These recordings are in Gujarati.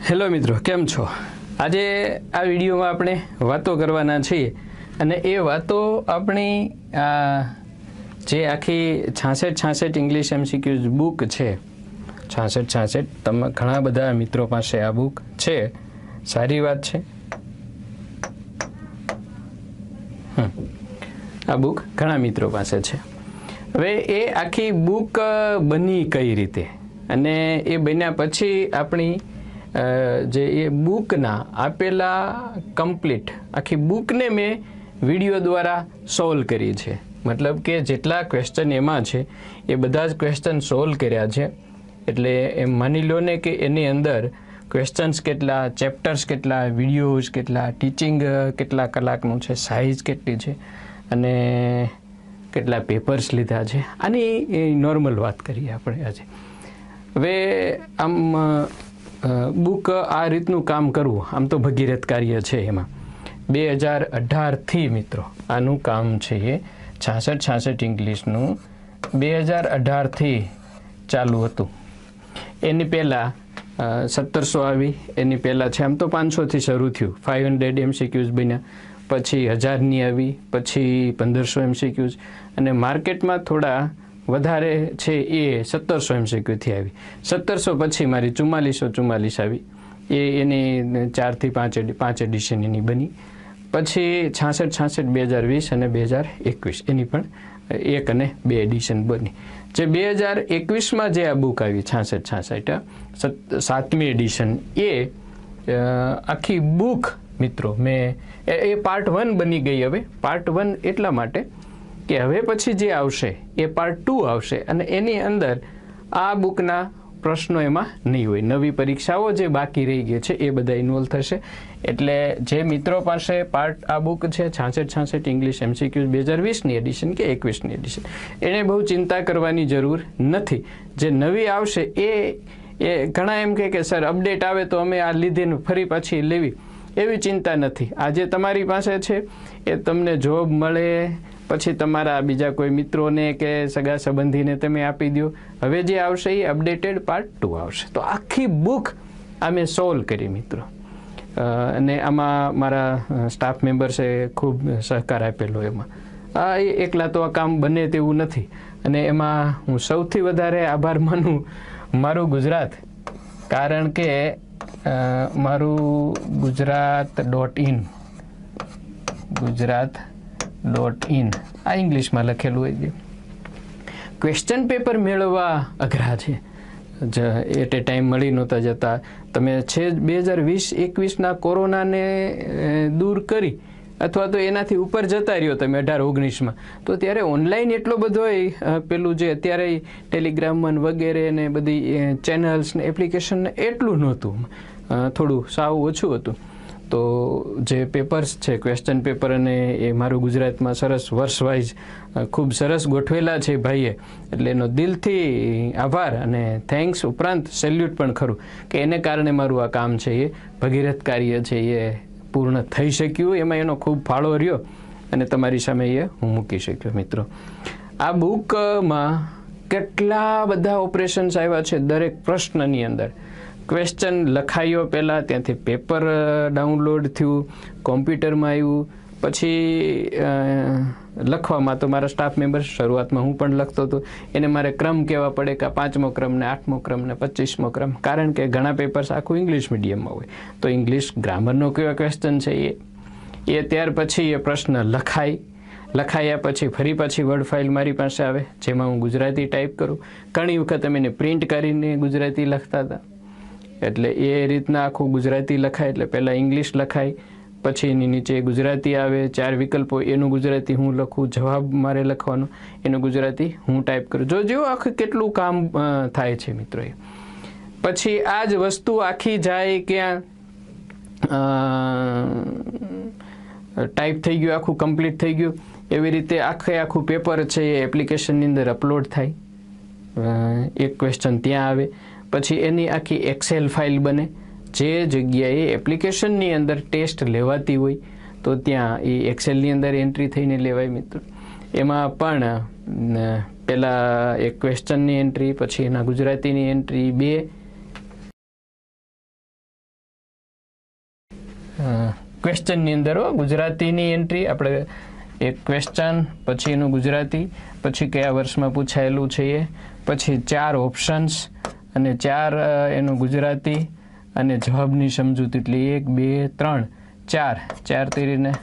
હેલો મિત્રો, કેમ છો? આજે આ વિડીયોમાં આપણે વાતો કરવાના છીએ અને એ વાતો આપણી જે આખી 66 ઇંગ્લિશ MCQs બુક છે, 66 તમે ઘણા બધા મિત્રો પાસે આ બુક છે, સારી વાત છે. આ બુક ઘણા મિત્રો પાસે છે. હવે એ આખી બુક બની કઈ રીતે અને એ બન્યા પછી આપણી જે એ બુકના આપેલા કમ્પ્લીટ આખી બુકને મેં વિડીયો દ્વારા સોલ્વ કરી છે. મતલબ કે જેટલા ક્વેશ્ચન એમાં છે એ બધા જ ક્વેશ્ચન સોલ્વ કર્યા છે. એટલે એમ માની લો ને કે એની અંદર ક્વેશ્ચન્સ કેટલા, ચેપ્ટર્સ કેટલા, વિડીયોઝ કેટલા, ટીચિંગ કેટલા કલાકનું છે, સાઇઝ કેટલી છે અને કેટલા પેપર્સ લીધા છે. આની નોર્મલ વાત કરીએ આપણે આજે. હવે આમ બુક આ રીતનું કામ કરવું આમ તો ભગીરથ કાર્ય છે. એમાં 2018થી મિત્રો આનું કામ છે. એ 66 ઇંગ્લિશનું 2018થી ચાલુ હતું. એની પહેલાં 1700 આવી, એની પહેલાં છે આમ તો 500થી શરૂ થયું, 500 MCQs બન્યા, પછી 1000ની આવી, પછી 1500 MCQs અને માર્કેટમાં થોડા વધારે છે એ 1700 MCQથી આવી. 1700 પછી મારી 4444 આવી, એની 4થી 5 એડિશન એની બની. પછી 66 2020 અને 2021 એની પણ 1 અને 2 એડિશન બની. જે 2021માં જે આ બુક આવી 66 7મી એડિશન, એ આખી બુક મિત્રો મેં એ પાર્ટ 1 બની ગઈ. હવે પાર્ટ 1 એટલા માટે કે હવે પછી જે આવશે એ પાર્ટ 2 આવશે અને એની અંદર આ બુકના પ્રશ્નો એમાં નહીં હોય. નવી પરીક્ષાઓ જે બાકી રહી ગઈ છે એ બધા ઇન્વોલ્વ થશે. એટલે જે મિત્રો પાસે આ બુક છે 66 ઇંગ્લિશ MCQs 2020ની એડિશન કે 21ની એડિશન, એને બહુ ચિંતા કરવાની જરૂર નથી. જે નવી આવશે એ ઘણા એમ કે સર અપડેટ આવે તો અમે આ લીધીને ફરી પાછી લેવી, એવી ચિંતા નથી. આજે તમારી પાસે છે એ તમને જોબ મળે પછી તમારા બીજા કોઈ મિત્રોને કે સગા સંબંધીને તમે આપી દો. હવે જે આવશે એ અપડેટેડ પાર્ટ 2 આવશે. તો આખી બુક અમે સોલ્વ કરી મિત્રો. અને આમાં મારા સ્ટાફ મેમ્બર્સે ખૂબ સહકાર આપેલો. એમાં એકલા તો આ કામ બને તેવું નથી. અને એમાં હું સૌથી વધારે આભાર માનું મારું ગુજરાત, કારણ કે મારું ગુજરાત.in આ ઇંગ્લિશમાં લખેલું હોય છે. ક્વેશ્ચન પેપર મેળવવા અઘરા છે. એટ એ ટાઈમ મળી નહોતા જતા. તમે છે 2020-21ના કોરોનાને દૂર કરી અથવા તો એનાથી ઉપર જતા રહ્યો તમે 18-19માં, તો ત્યારે ઓનલાઈન એટલો બધો પેલું જે અત્યારે ટેલિગ્રામમાં વગેરે ને બધી ચેનલ્સ ને એપ્લિકેશન એટલું નહોતું, થોડું સાવ ઓછું હતું. તો જે પેપર્સ છે ક્વેશ્ચન પેપર, અને એ મારું ગુજરાતમાં સરસ વર્ષ વાઇઝ ખૂબ સરસ ગોઠવેલા છે ભાઈએ. એટલે એનો દિલથી આભાર અને થેન્ક્સ, ઉપરાંત સેલ્યુટ પણ ખરું કે એને કારણે મારું આ કામ છે એ ભગીરથ કાર્ય છે એ પૂર્ણ થઈ શક્યું. એમાં એનો ખૂબ ફાળો રહ્યો અને તમારી સામે એ હું મૂકી શક્યો. મિત્રો, આ બુકમાં કેટલા બધા ઓપરેશન્સ આવ્યા છે. દરેક પ્રશ્નની અંદર ક્વેશ્ચન લખાયો, પહેલાં ત્યાંથી પેપર ડાઉનલોડ થયું, કોમ્પ્યુટરમાં આવ્યું, પછી લખવામાં તો મારા સ્ટાફ મેમ્બર્સ, શરૂઆતમાં હું પણ લખતો હતો, એને મારે ક્રમ કહેવા પડે કે 5મો ક્રમ ને 8મો ક્રમ ને 25મો ક્રમ, કારણ કે ઘણા પેપર્સ આખું ઇંગ્લિશ મીડિયમમાં હોય. તો ઇંગ્લિશ ગ્રામરનો કેવા ક્વેશ્ચન છે એ ત્યાર પછી એ પ્રશ્ન લખાયા પછી ફરી પાછી વર્ડ ફાઇલ મારી પાસે આવે, જેમાં હું ગુજરાતી ટાઈપ કરું. ઘણી વખત અમે એને પ્રિન્ટ કરીને ગુજરાતી લખતા હતા. એટલે એ રીતના આખું ગુજરાતી લખાય. એટલે પહેલાં ઇંગ્લિશ લખાય, પછી એની નીચે ગુજરાતી આવે, 4 વિકલ્પો, એનું ગુજરાતી હું લખું, જવાબ મારે લખવાનો, એનું ગુજરાતી હું ટાઈપ કરું. જો આખું કેટલું કામ થાય છે મિત્રો. એ પછી આ જ વસ્તુ આખી જાય ક્યાં ટાઈપ થઈ ગયું, આખું કમ્પ્લીટ થઈ ગયું. એવી રીતે આખું પેપર છે એ એપ્લિકેશનની અંદર અપલોડ થાય. એક ક્વેશ્ચન ત્યાં આવે, પછી એની આખી એક્સેલ ફાઇલ બને. જે જગ્યાએ એપ્લિકેશનની અંદર ટેસ્ટ લેવાતી હોય તો ત્યાં એ એક્સેલની અંદર એન્ટ્રી થઈને લેવાય મિત્રો. એમાં પણ પહેલાં એક ક્વેશ્ચનની એન્ટ્રી, પછી એના ગુજરાતીની એન્ટ્રી, 2 ક્વેશ્ચનની અંદર ગુજરાતીની એન્ટ્રી, આપણે એક ક્વેશ્ચન, પછી એનું ગુજરાતી, પછી કયા વર્ષમાં પૂછાયેલું છે એ, પછી 4 ઓપ્શન્સ અને 4 એનું ગુજરાતી અને જવાબની સમજૂતી, એટલે 1 2 3 4 તરીને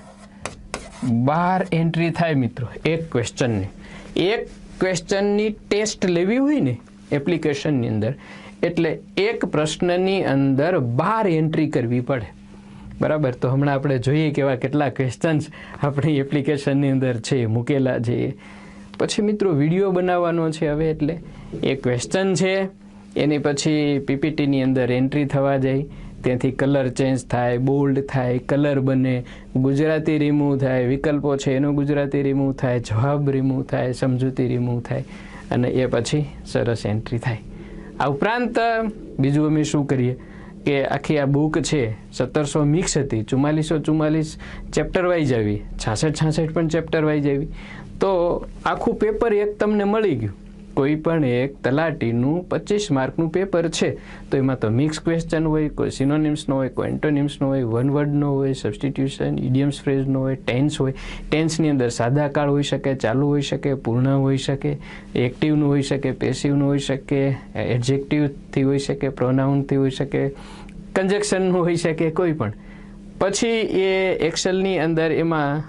12 એન્ટ્રી થાય મિત્રો એક ક્વેશ્ચનની. એક ક્વેશ્ચનની ટેસ્ટ લેવી હોય ને એપ્લિકેશનની અંદર, એટલે એક પ્રશ્નની અંદર 12 એન્ટ્રી કરવી પડે. બરાબર, તો હમણાં આપણે જોઈએ કેવા કેટલા ક્વેશ્ચન્સ આપણી એપ્લિકેશનની અંદર છે મૂકેલા છે. પછી મિત્રો વિડીયો બનાવવાનો છે હવે, એટલે એ ક્વેશ્ચન છે એની પછી પીપીટીની અંદર એન્ટ્રી થવા જાય, ત્યાંથી કલર ચેન્જ થાય, બોલ્ડ થાય, કલર બને, ગુજરાતી રિમૂવ થાય, વિકલ્પો છે એનું ગુજરાતી રિમૂવ થાય, જવાબ રિમૂવ થાય, સમજૂતી રિમૂવ થાય અને એ પછી સરસ એન્ટ્રી થાય. આ ઉપરાંત બીજું અમે શું કરીએ કે આખી આ બુક છે 1700 મિક્સ હતી, 4444 ચેપ્ટર વાઇઝ આવી, 66 પણ ચેપ્ટર વાઇઝ આવી, તો આખું પેપર એક તમને મળી ગયું. કોઈ પણ એક તલાટીનું 25 માર્કનું પેપર છે તો એમાં તો મિક્સ ક્વેશ્ચન હોય, કોઈ સિનોનિમ્સનો હોય, કોઈ એન્ટોનિમ્સનો હોય, વન વર્ડનો હોય, સબસ્ટિટ્યુશન, ઇડિયમ્સ ફ્રેઝનો હોય, ટેન્સ હોય. ટેન્સની અંદર સાદા કાળ હોઈ શકે, ચાલુ હોઈ શકે, પૂર્ણ હોઈ શકે, એક્ટિવનું હોઈ શકે, પેસિવનું હોઈ શકે, એડજેક્ટિવથી હોઈ શકે, પ્રોનાઉનથી હોઈ શકે, કન્જક્શનનું હોઈ શકે, કોઈ પણ. પછી એ એક્સેલની અંદર એમાં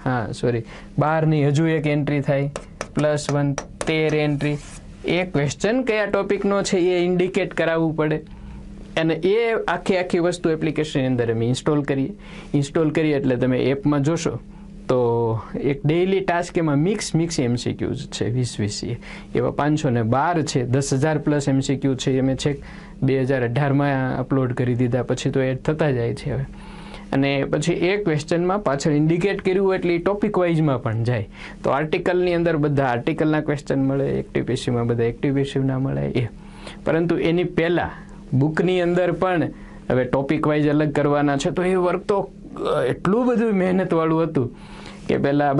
12ની હજુ એક એન્ટ્રી થાય, +1 13 એન્ટ્રી. એ ક્વેશ્ચન કયા ટોપિકનો છે એ ઇન્ડિકેટ કરાવવું પડે અને એ આખી વસ્તુ એપ્લિકેશનની અંદર અમે ઇન્સ્ટોલ કરીએ એટલે તમે એપમાં જોશો તો એક ડેઇલી ટાસ્ક એમાં મિક્સ MCQs છે 20 એવા 512 છે, 10,000+ MCQ છે. અમે છેક 2018માં અપલોડ કરી દીધા, પછી તો એડ થતા જાય છે હવે. અને પછી એ ક્વેશ્ચનમાં પાછળ ઇન્ડિકેટ કર્યું એટલે ટોપિક વાઇઝમાં પણ જાય. તો આર્ટિકલની અંદર બધા આર્ટિકલના ક્વેશ્ચન મળે, એક્ટિવ પેસિવમાં બધા એક્ટિવ પેસિવના મળે એ. પરંતુ એની પહેલાં બુકની અંદર પણ હવે ટોપિક વાઇઝ અલગ કરવાના છે, તો એ વર્ક તો એટલું બધું મહેનતવાળું હતું કે પહેલાં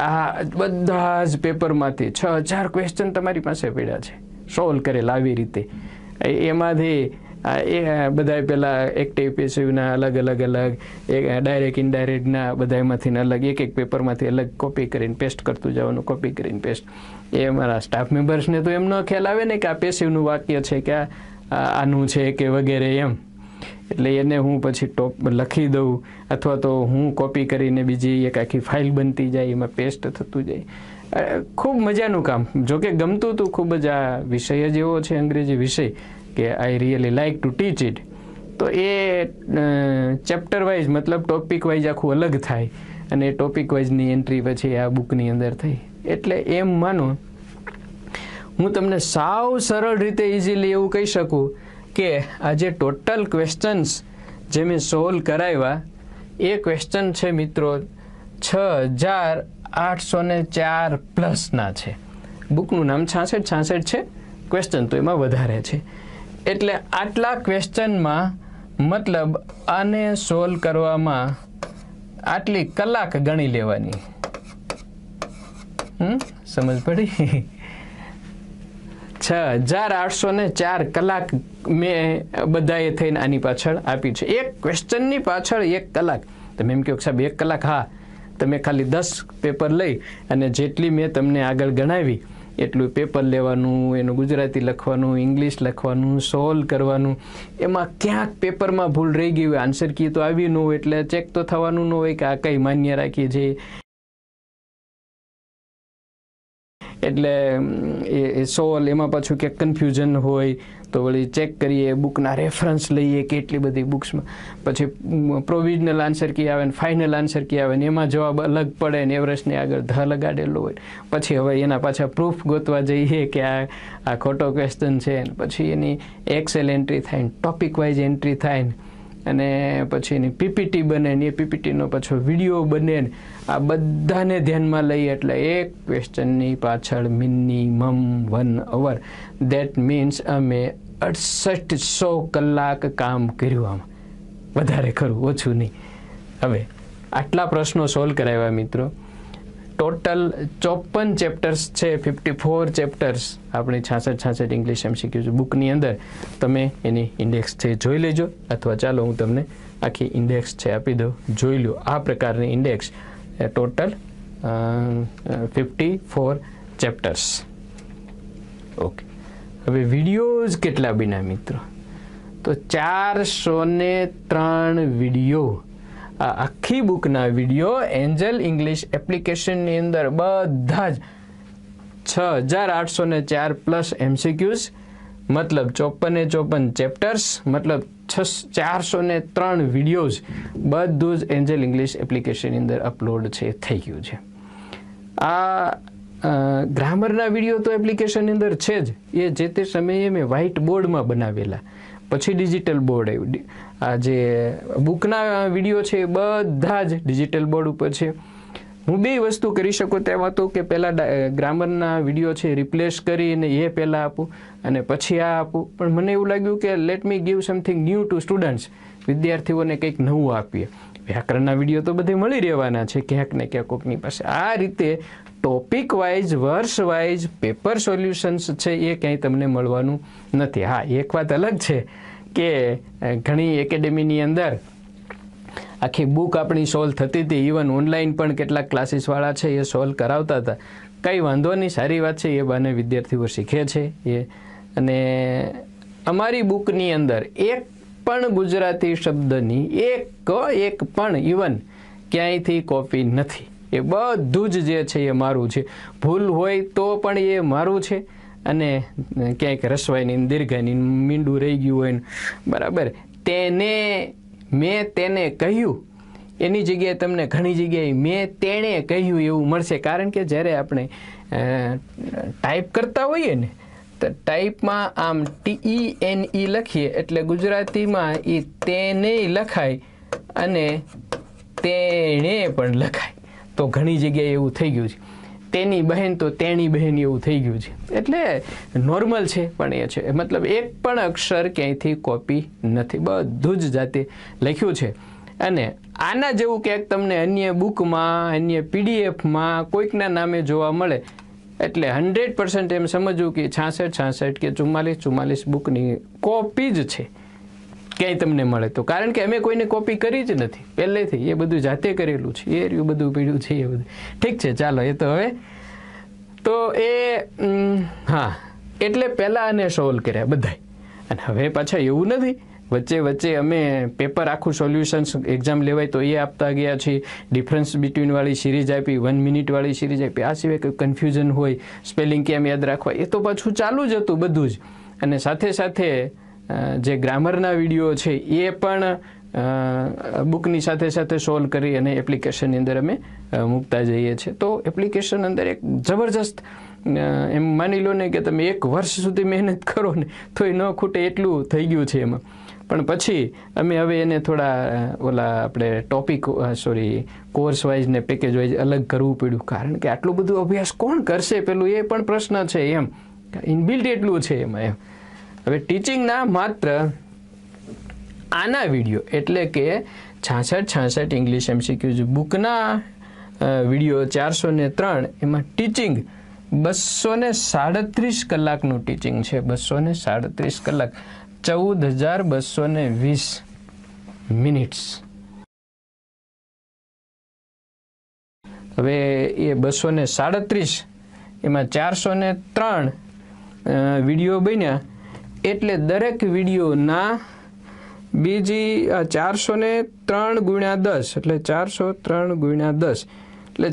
બધા જ પેપરમાંથી 6000 ક્વેશ્ચન તમારી પાસે પડ્યા છે સોલ્વ કરેલા આવી રીતે. એમાંથી એ બધા પહેલાં એક્ટિવ પેસિવના અલગ ડાયરેક્ટ ઇનડાયરેક્ટના બધામાંથી અલગ એક પેપરમાંથી અલગ કોપી કરીને પેસ્ટ કરતું જવાનું, કોપી કરીને પેસ્ટ. એ અમારા સ્ટાફ મેમ્બર્સને તો એમનો ખ્યાલ આવે ને કે આ પેસિવનું વાક્ય છે કે આનું છે કે વગેરે એમ, એટલે એને હું પછી લખી દઉં અથવા તો હું કોપી કરીને બીજી એક આખી ફાઇલ બનતી જાય, એમાં પેસ્ટ થતું જાય. ખૂબ મજાનું કામ, જોકે ગમતું હતું ખૂબ જ. આ વિષય જ એવો છે અંગ્રેજી વિષય કે I really like to teach it. તો એ ચેપ્ટર વાઇઝ મતલબ ટોપિક વાઇઝ આખું અલગ થાય અને એ ટોપિક વાઇઝની એન્ટ્રી પછી આ બુકની અંદર થઈ. એટલે એમ માનો હું તમને સાવ સરળ રીતે ઇઝીલી એવું કહી શકું કે આ જે ટોટલ ક્વેશ્ચન્સ જે મેં સોલ્વ કરાવ્યા એ ક્વેશ્ચન છે મિત્રો 6804+ છે. બુકનું નામ 66 છે, ક્વેશ્ચન તો એમાં વધારે છે. એટલે આટલા ક્વેશ્ચનમાં મતલબ આને સોલ્વ કરવામાં આટલી કલાક ગણી લેવાની. સમજ પડી? 6804 કલાક મેં બધાએ થઈને આની પાછળ આપી છે. એક ક્વેશ્ચનની પાછળ 1 કલાક. તમે એમ કહો સાહેબ 1 કલાક, હા, તમે ખાલી 10 પેપર લઈ અને જેટલી મેં તમને આગળ ગણાવી એટલું પેપર લેવાનું, એનું ગુજરાતી લખવાનું, ઇંગ્લિશ લખવાનું, સોલ્વ કરવાનું. એમાં ક્યાંક પેપરમાં ભૂલ રહી ગઈ હોય, આન્સર કી તો આવી ન હોય એટલે ચેક તો થવાનું ન હોય કે આ કઈ માન્ય રાખીએ છીએ. એટલે એ સોલ્વ એમાં પાછું ક્યાંક કન્ફ્યુઝન હોય તો વળી ચેક કરીએ, બુકના રેફરન્સ લઈએ કે એટલી બધી બુક્સમાં. પછી પ્રોવિઝનલ આન્સર કી આવે ને ફાઇનલ આન્સર કી આવે ને એમાં જવાબ અલગ પડે ને એવરેસ્ટને આગળ ધ લગાડેલો હોય. પછી હવે એના પાછા પ્રૂફ ગોતવા જઈએ કે આ ખોટો ક્વેશ્ચન છે. પછી એની એક્સેલ એન્ટ્રી થાય ને ટોપિક વાઇઝ એન્ટ્રી થાય ને અને પછી એની પીપીટી બને ને એ પીપીટીનો પાછો વિડીયો બને ને આ બધાને ધ્યાનમાં લઈએ એટલે એક ક્વેશ્ચનની પાછળ મિનિમમ 1 અવર. દેટ મીન્સ અમે 6800 કલાક કામ કર્યું. આમાં વધારે ખરું, ઓછું નહીં. હવે આટલા પ્રશ્નો સોલ્વ કરાવ્યા મિત્રો. ટોટલ 54 ચેપ્ટર્સ છે, 54 ચેપ્ટર્સ આપણી 66 ઇંગ્લિશ MCQs બુકની અંદર. તમે એની ઇન્ડેક્સ છે જોઈ લેજો, અથવા ચાલો હું તમને આખી ઇન્ડેક્સ છે આપી દો, જોઈ લો આ પ્રકારની ઇન્ડેક્સ. Total 54 chapters. ઓકે, હવે વિડીયોઝ કેટલા બન્યા મિત્રો? તો 403 વિડીયો. આ આખી બુકના વિડીયો એન્જલ ઇંગ્લિશ એપ્લિકેશનની અંદર બધા જ 6804 પ્લસ MCQs, મતલબ 54 ચેપ્ટર્સ, મતલબ 403 વિડીયોઝ બધું જ એન્જલ ઇંગ્લિશ એપ્લિકેશનની અંદર અપલોડ છે થઈ ગયું છે. આ ગ્રામરના વિડીયો તો એપ્લિકેશનની અંદર છે જ, એ જે તે સમયે મેં વ્હાઇટ બોર્ડમાં બનાવેલા, પછી ડિજિટલ બોર્ડ આવ્યું. આ જે બુકના વિડીયો છે એ બધા જ ડિજિટલ બોર્ડ ઉપર છે. હું બે વસ્તુ કરી શકું તેમાં તો કે પહેલાં ગ્રામરના વિડીયો છે રિપ્લેસ કરીને એ પહેલાં આપું અને પછી આ આપું, પણ મને એવું લાગ્યું કે let me give something new to students, વિદ્યાર્થીઓને કંઈક નવું આપીએ. વ્યાકરણના વિડીયો તો બધે મળી રહેવાના છે ક્યાંક ને ક્યાંક કોકની પાસે. આ રીતે ટોપિક વાઇઝ, વર્ષ વાઇઝ પેપર સોલ્યુશન્સ છે એ ક્યાંય તમને મળવાનું નથી. હા, એક વાત અલગ છે કે ઘણી એકેડેમીની અંદર આખી બુક આપણી સોલ્વ થતી હતી, ઇવન ઓનલાઈન પણ કેટલાક ક્લાસીસવાળા છે એ સોલ્વ કરાવતા હતા. કંઈ વાંધો નહીં, સારી વાત છે, એ બાને વિદ્યાર્થીઓ શીખે છે એ. અને અમારી બુકની અંદર એક પણ ગુજરાતી શબ્દની એક પણ ઇવન ક્યાંયથી કોપી નથી. એ બધું જ જે છે એ મારું છે. ભૂલ હોય તો પણ એ મારું છે, અને ક્યાંક રસવાઈની, દીર્ઘાની, મીંડું રહી ગયું હોય ને, બરાબર, મેં તેને કહ્યું એની જગ્યાએ તમને ઘણી જગ્યાએ મેં તેણે કહ્યું એવું મળશે. કારણ કે જ્યારે આપણે ટાઈપ કરતા હોઈએ ને, તો ટાઈપમાં આમ TENE લખીએ એટલે ગુજરાતીમાં એ તેને લખાય અને તેણે પણ લખાય. તો ઘણી જગ્યાએ એવું થઈ ગયું છે. તેની બહેન તો તેણી બહેન એવું થઈ ગયું છે. એટલે નોર્મલ છે, પણ એ છે મતલબ એક પણ અક્ષર ક્યાંયથી કોપી નથી, બધું જ જાતે લખ્યું છે. અને આના જેવું ક્યાંક તમને અન્ય બુકમાં, અન્ય PDFમાં કોઈકના નામે જોવા મળે એટલે 100% એમ સમજવું કે 66 કે 44 બુકની કોપી જ છે ક્યાંય તમને મળે તો. કારણ કે અમે કોઈને કોપી કરી જ નથી પહેલેથી, એ બધું જાતે કરેલું છે, એ રહ્યું બધું પીડ્યું છે એ બધું. ઠીક છે, ચાલો એ તો હવે તો એ હા, એટલે પહેલાં આને સોલ્વ કર્યા બધાય. અને હવે પાછા એવું નથી, વચ્ચે અમે પેપર આખું સોલ્યુશન્સ એક્ઝામ લેવાય તો એ આપતા ગયા છીએ. ડિફરન્સ બિટવીનવાળી સિરીઝ આપી, 1 મિનિટવાળી સિરીઝ આપી. આ સિવાય કંઈ કન્ફ્યુઝન હોય, સ્પેલિંગ કેમ યાદ રાખવા, એ તો પાછું ચાલુ જ હતું બધું જ. અને સાથે સાથે જે ગ્રામરના વિડીયો છે એ પણ બુકની સાથે સોલ્વ કરી અને એપ્લિકેશનની અંદર અમે મૂકતા જઈએ છીએ. તો એપ્લિકેશન અંદર એક જબરજસ્ત એમ માની લો ને કે તમે 1 વર્ષ સુધી મહેનત કરો ને તોય ન ખૂટે એટલું થઈ ગયું છે એમાં. પણ પછી અમે હવે એને થોડા આપણે કોર્સ વાઇઝ ને પેકેજ વાઇઝ અલગ કરવું પડ્યું. કારણ કે આટલું બધું અભ્યાસ કોણ કરશે પેલું, એ પણ પ્રશ્ન છે એમ. ઇનબિલ્ટ એટલું છે એમાં એમ. હવે ટીચિંગના માત્ર આના વિડીયો એટલે કે 66 ઇંગ્લિશ MCQs બુકના વિડીયો 403, એમાં ટીચિંગ 237 કલાકનું ટીચિંગ છે. 237 કલાક, 14,220 મિનિટ્સ. હવે એ 237 એમાં 403 વિડીયો બન્યા એટલે દરેક વિડીયોના બીજી 403 ગુણ્યા 10 એટલે 403 ગુણ્યા 10 એટલે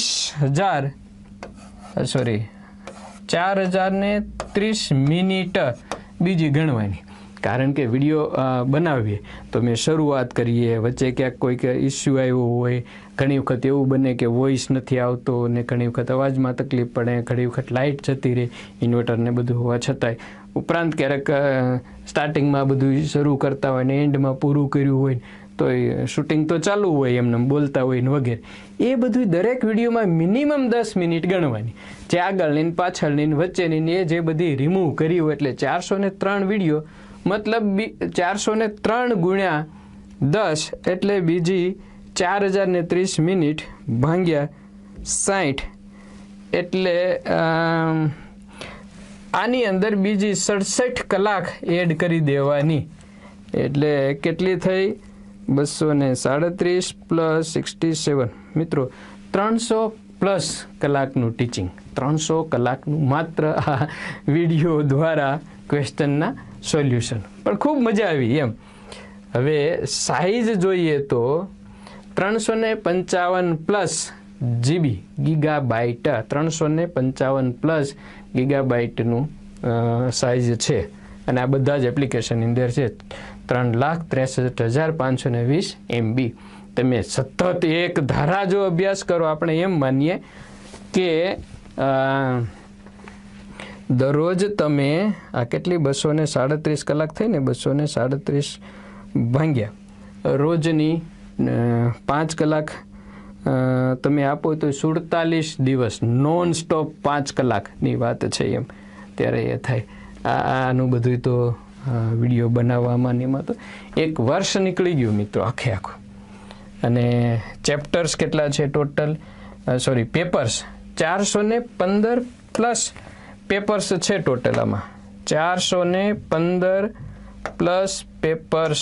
4030 મિનિટ બીજી ગણવાની. કારણ કે વિડીયો બનાવીએ તો મેં શરૂઆત કરીએ, વચ્ચે ક્યાંક કોઈક ઇસ્યુ આવ્યો હોય, ઘણી વખત એવું બને કે વોઇસ નથી આવતો ને ઘણી વખત અવાજમાં તકલીફ પડે, ઘણી વખત લાઇટ જતી રહે ઇન્વર્ટરને બધું હોવા છતાંય, ઉપરાંત ક્યારેક સ્ટાર્ટિંગમાં બધું શરૂ કરતા હોય ને એન્ડમાં પૂરું કર્યું હોય તો શૂટિંગ તો ચાલુ હોય, એમને બોલતા હોય ને વગેરે. એ બધું દરેક વિડીયોમાં મિનિમમ 10 મિનિટ ગણવાની, જે આગળની ને પાછળની ને વચ્ચેની એ જે બધી રિમૂવ કરી હોય. એટલે 403 વિડીયો મતલબ 403 ગુણ્યા 10 એટલે બીજી 4030 મિનિટ ભાગ્યા 60 એટલે આની અંદર બીજી 67 કલાક એડ કરી દેવાની. એટલે કેટલી થઈ? 237 પ્લસ 67 મિત્રો 300 પ્લસ કલાકનું ટીચિંગ, 300 કલાકનું માત્ર આ વિડીયો દ્વારા ક્વેશ્ચનના સોલ્યુશન. પણ ખૂબ મજા આવી એમ. હવે સાઇઝ જોઈએ તો 355 પ્લસ GB ગીગાબાઇટ, 355 પ્લસ ગીગાબાઇટનું સાઇઝ છે અને આ બધા જ એપ્લિકેશન અંદર છે. 3,63,520 MB. તમે સતત એક ધારા જો અભ્યાસ કરો, આપણે એમ માનીએ કે દરરોજ તમે આ કેટલી 237 કલાક થઈ ને, 237 ભાગ્યા રોજની 5 કલાક તમે આપો તો 47 દિવસ નોન સ્ટોપ 5 કલાકની વાત છે એમ ત્યારે એ થાય. આનું બધું તો વિડીયો બનાવવામાં એમાં તો 1 વર્ષ નીકળી ગયું મિત્રો આખે આખું. અને ચેપ્ટર્સ કેટલા છે ટોટલ, પેપર્સ 415 પ્લસ પેપર્સ છે ટોટલ. આમાં 415 પ્લસ પેપર્સ.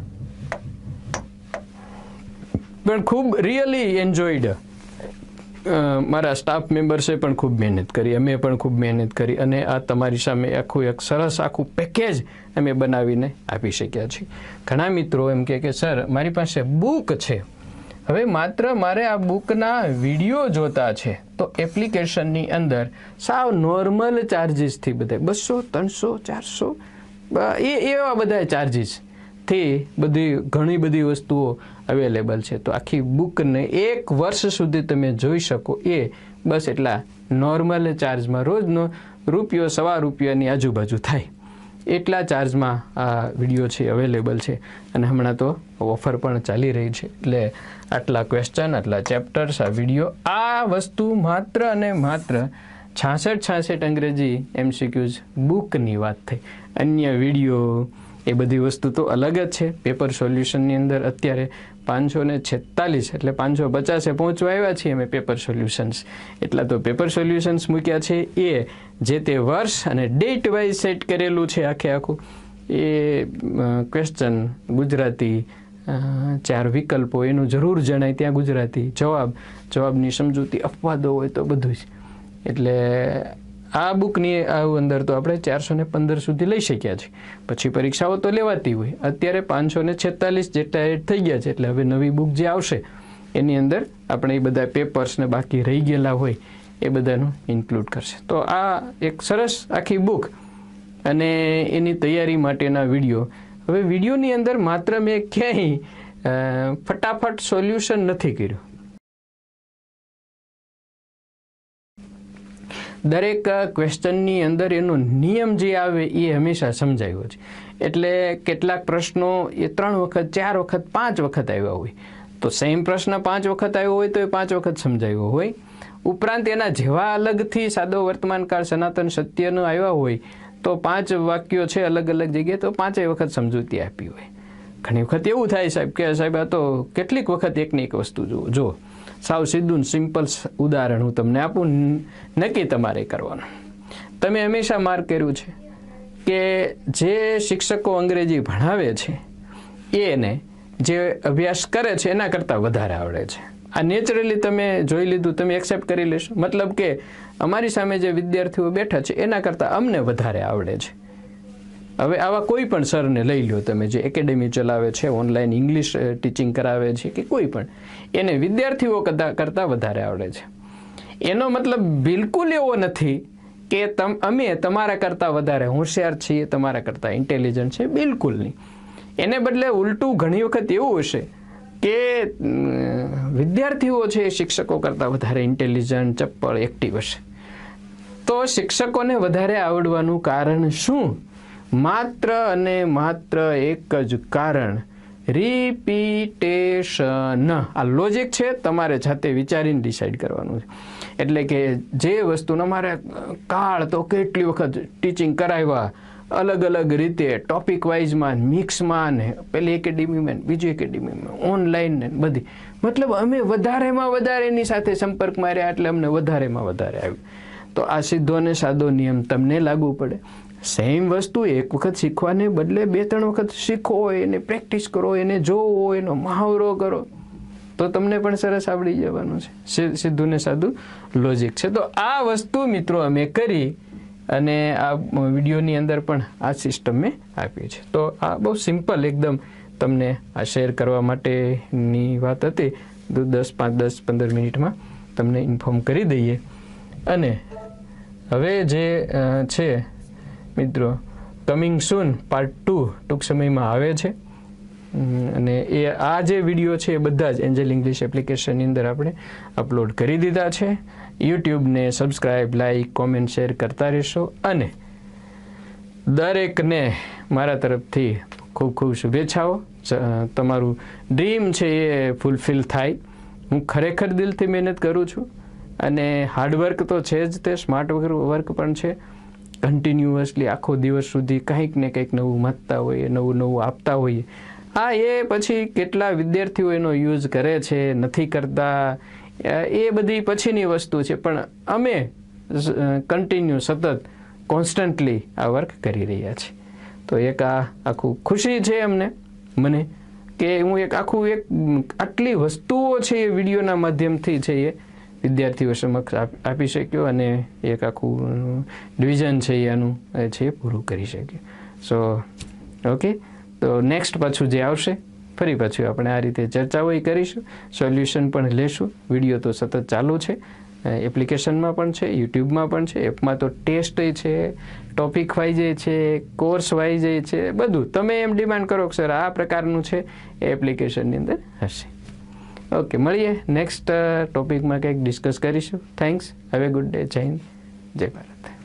પણ ખૂબ રિયલી એન્જોયડ. મારા સ્ટાફ મેમ્બર્સે પણ ખૂબ મહેનત કરી, અમે પણ ખૂબ મહેનત કરી અને આ તમારી સામે એક સરસ આખું પેકેજ અમે બનાવીને આપી શક્યા છીએ. ઘણા મિત્રો એમ કે સર મારી પાસે બુક છે, હવે માત્ર મારે આ બુકના વિડીયો જોતા છે તો એપ્લિકેશનની અંદર સાવ નોર્મલ ચાર્જીસથી બધા 200, 300, 400 એવા બધા ચાર્જીસથી ઘણી બધી વસ્તુઓ અવેલેબલ છે. તો આખી બુકને 1 વર્ષ સુધી તમે જોઈ શકો એ બસ એટલા નોર્મલ ચાર્જમાં, રોજનો ₹1.25ની આજુબાજુ થાય એટલા ચાર્જમાં આ વિડીયો છે અવેલેબલ છે. અને હમણાં તો ઓફર પણ ચાલી રહી છે. એટલે આટલા ક્વેશ્ચન, આટલા ચેપ્ટર્સ, આ વિડીયો, આ વસ્તુ માત્ર અને માત્ર 66 અંગ્રેજી MCQs બુકની વાત થઈ. અન્ય વિડીયો એ બધી વસ્તુ તો અલગ જ છે. પેપર સોલ્યુશનની અંદર અત્યારે 546 એટલે 550 પહોંચવા આવ્યા છીએ અમે પેપર સોલ્યુશન્સ. એટલા તો પેપર સોલ્યુશન્સ મૂક્યા છે એ જે તે વર્ષ અને ડેટ વાઇઝ સેટ કરેલું છે આખે આખું. એ ક્વેશ્ચન ગુજરાતી, 4 વિકલ્પો એનું જરૂર જણાય ત્યાં ગુજરાતી, જવાબની સમજૂતી, અપવાદો હોય તો બધું જ. એટલે આ બુકની અંદર તો આપણે 415 સુધી લઈ શક્યા છીએ. પછી પરીક્ષાઓ તો લેવાતી હોય. અત્યારે 546 જેટલા એડ થઈ ગયા છે. એટલે હવે નવી બુક જે આવશે એની અંદર આપણે એ બધા પેપર્સને બાકી રહી ગયેલા હોય એ બધાનું ઇન્ક્લુડ કરશે. તો આ એક સરસ આખી બુક અને એની તૈયારી માટેના વિડીયો. હવે વિડીયોની અંદર માત્ર મેં ક્યાંય ફટાફટ સોલ્યુશન નથી કર્યું. દરેક ક્વેશ્ચનની અંદર એનો નિયમ જે આવે એ હંમેશા સમજાયો છે. એટલે કેટલાક પ્રશ્નો એ 3 વખત, 4 વખત, 5 વખત આવ્યા હોય તો સેમ પ્રશ્ન 5 વખત આવ્યો હોય તો એ 5 વખત સમજાયો હોય. ઉપરાંત એના જેવા અલગથી સાદો વર્તમાનકાળ, સનાતન સત્યનો આવ્યા હોય તો 5 વાક્યો છે અલગ અલગ જગ્યાએ તો 5 વખત સમજૂતી આપી હોય. ઘણી વખત એવું થાય સાહેબ કે સાહેબ આ તો કેટલીક વખત એકની એક વસ્તુ જો સાવ સીધું સિમ્પલ ઉદાહરણ હું તમને આપું, નક્કી તમારે કરવાનું. તમે હંમેશા માર્ક કર્યું છે કે જે શિક્ષકો અંગ્રેજી ભણાવે છે એને જે અભ્યાસ કરે છે એના કરતાં વધારે આવડે છે. આ નેચરલી તમે જોઈ લીધું, તમે એક્સેપ્ટ કરી લેશો. મતલબ કે અમારી સામે જે વિદ્યાર્થીઓ બેઠા છે એના કરતાં અમને વધારે આવડે છે. હવે આવા કોઈ પણ સરને લઈ લો તમે, જે એકેડેમી ચલાવે છે, ઓનલાઈન ઇંગ્લિશ ટીચિંગ કરાવે છે કે કોઈ પણ, એને વિદ્યાર્થીઓ કરતાં વધારે આવડે છે. એનો મતલબ બિલકુલ એવો નથી કે અમે તમારા કરતાં વધારે હોશિયાર છીએ, તમારા કરતાં ઇન્ટેલિજન્ટ છે, બિલકુલ નહીં. એને બદલે ઉલટું ઘણી વખત એવું હશે કે વિદ્યાર્થીઓ છે એ શિક્ષકો કરતાં વધારે ઇન્ટેલિજન્ટ, ચપ્પળ, એક્ટિવ હશે. તો શિક્ષકોને વધારે આવડવાનું કારણ શું? માત્ર અને માત્ર એક જ કારણ, રિપીટેશન. આ લોજિક છે, તમારે જાતે વિચારીને ડિસાઈડ કરવાનું છે. એટલે કે જે વસ્તુનો મારે કાળ તો કેટલી વખત ટીચિંગ કરાવ્યા, અલગ અલગ રીતે ટોપિક વાઇઝમાં, મિક્સમાં ને પેલી એકેડેમીમાં, બીજી એકેડેમીમાં, ઓનલાઈન ને બધી. મતલબ અમે વધારેમાં વધારે એની સાથે સંપર્કમાં રહ્યા એટલે અમને વધારેમાં વધારે આવ્યું. તો આ સીધો અને સાદો નિયમ તમને લાગુ પડે. સેમ વસ્તુ એક વખત શીખવાને બદલે 2-3 વખત શીખો, એને પ્રેક્ટિસ કરો, એને જોવો, એનો મહાવરો કરો, તો તમને પણ સરસ આવડી જવાનું છે. સીધું ને સાદું લોજિક છે. તો આ વસ્તુ મિત્રો અમે કરી અને આ વિડીયોની અંદર પણ આ સિસ્ટમ મેં આપી છે. તો આ બહુ સિમ્પલ એકદમ તમને આ શેર કરવા માટેની વાત હતી. 10-15 મિનિટમાં તમને ઇન્ફોર્મ કરી દઈએ. અને હવે જે છે મિત્રો, કમિંગ સૂન પાર્ટ 2 ટૂંક સમયમાં આવે છે. અને એ આ જે વિડીયો છે એ બધા જ એન્જલ ઇંગ્લિશ એપ્લિકેશનની અંદર આપણે અપલોડ કરી દીધા છે. યુટ્યુબને સબસ્ક્રાઈબ, લાઈક, કોમેન્ટ, શેર કરતા રહેશો. અને દરેકને મારા તરફથી ખૂબ ખૂબ શુભેચ્છાઓ. તમારું ડ્રીમ છે એ ફૂલફિલ થાય. હું ખરેખર દિલથી મહેનત કરું છું અને હાર્ડવર્ક તો છે જ, તે સ્માર્ટ વર્ક પણ છે. કન્ટિન્યુઅસલી આખો દિવસ સુધી કંઈક ને કંઈક નવું વાંચતા હોઈએ, નવું નવું આપતા હોઈએ. હા, એ પછી કેટલા વિદ્યાર્થીઓ એનો યુઝ કરે છે, નથી કરતા, એ બધી પછીની વસ્તુ છે. પણ અમે કન્ટિન્યુ સતત કોન્સ્ટન્ટલી આ વર્ક કરી રહ્યા છીએ. તો એક આ આખું ખુશી છે મને કે હું એક આટલી વસ્તુઓ છે એ વિડીયોના માધ્યમથી છે એ વિદ્યાર્થીઓ સમક્ષ આપી શક્યો અને એક આખું ડિવિઝન છે એનું છે એ પૂરું કરી શક્યું. સો ઓકે, તો નેક્સ્ટ પાછું જે આવશે ફરી પાછું આપણે આ રીતે ચર્ચાઓ કરીશું, સોલ્યુશન પણ લેશું. વિડીયો તો સતત ચાલુ છે, એપ્લિકેશનમાં પણ છે, યુટ્યુબમાં પણ છે. એપમાં તો ટેસ્ટ છે, ટોપિક વાઇઝ છે, કોર્સ વાઇઝ છે, બધું તમે એમ ડિમાન્ડ કરો કે સર આ પ્રકારનું છે એ એપ્લિકેશનની અંદર હશે. ઓકે, મળીએ નેક્સ્ટ ટોપિકમાં કંઈક ડિસ્કસ કરીશું. Thanks. Have a good day. જય હિન્દ, જય ભારત.